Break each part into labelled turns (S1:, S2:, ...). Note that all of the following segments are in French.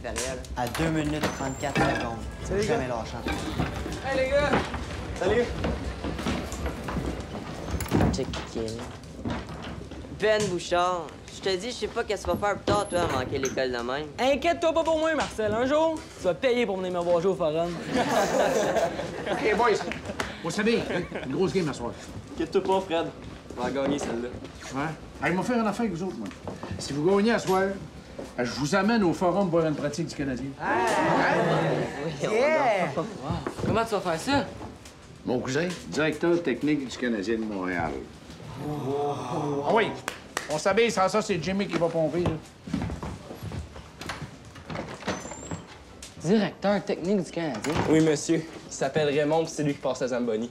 S1: Feriel.
S2: À 2 minutes 34 secondes.
S3: Salut,
S2: Jamais lâchant.
S3: Hey, les gars! Salut!
S1: Check qui est là. Ben Bouchard, je te dis, je sais pas qu'est-ce que tu vas faire plus tard, toi, à manquer l'école de même.
S3: Inquiète-toi pas pour moi, Marcel. Un jour, tu vas payer pour venir me voir jouer au forum.
S4: OK, boys, vous savez, une grosse game à soir.
S5: Inquiète-toi pas, Fred. On va gagner celle-là.
S4: Ouais? Allez, on va faire une affaire avec vous autres, moi. Si vous gagnez à soir, je vous amène au forum voir une pratique du Canadien.
S3: Yeah! Comment tu vas faire ça?
S4: Mon cousin, directeur technique du Canadien de Montréal. Ah oui, on s'habille sans ça, c'est Jimmy qui va pomper, là.
S3: Directeur technique du Canadien?
S5: Oui, monsieur. Il s'appelle Raymond, puis c'est lui qui passe à Zamboni.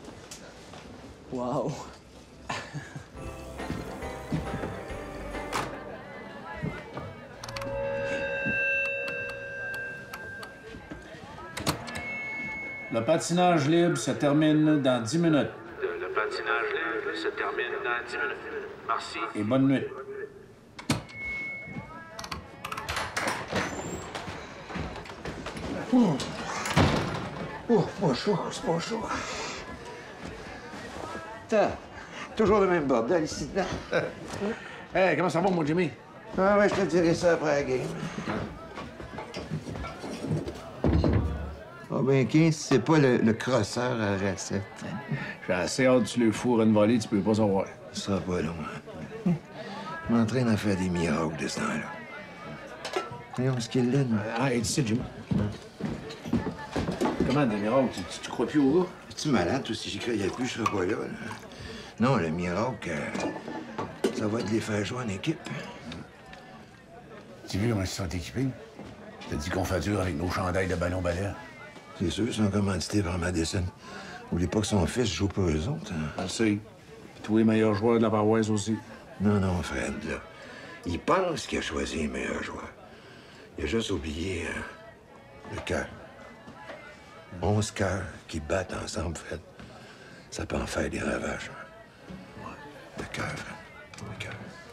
S3: Wow!
S4: Le patinage libre se termine dans 10 minutes.
S6: Le patinage libre se termine dans 10 minutes. Merci.
S4: Et bonne nuit.
S7: Pas chaud, c'est pas chaud. Putain, toujours le même bordel ici dedans.
S4: Hey, comment ça va, mon Jimmy?
S7: Ah ouais, je te dirai ça après la game. Ah ben, 15, c'est pas le crosseur à recette.
S4: J'ai assez hâte que tu le fourres une volée, tu peux pas savoir.
S7: Ça sera pas long. Hein? Je m'entraîne à faire des miracles de ce temps-là. Voyons ce qu'il est, là.
S4: Ah, et ici, Jimmy. Comment, des miracles? Tu crois plus au gars?
S7: Es-tu malade, toi? Si j'y croyais plus, je serais pas là, là. Non, le miracle, ça va être de les faire jouer en équipe.
S8: Tu vu comment ils sont équipés? Je te dis qu'on fait dur avec nos chandails de ballon-balai.
S7: C'est sûr, ils sont commandités par Madison. N'oubliez pas que son fils joue pour eux autres. Hein?
S4: Je le sais. Puis tous les meilleurs joueurs de la paroisse aussi.
S7: Non, non, Fred, là. Il pense qu'il a choisi les meilleurs joueurs. Il a juste oublié le cœur. 11 cœurs qui battent ensemble, Fred. Ça peut en faire des ravages. Hein? Le cœur, Fred. Le cœur.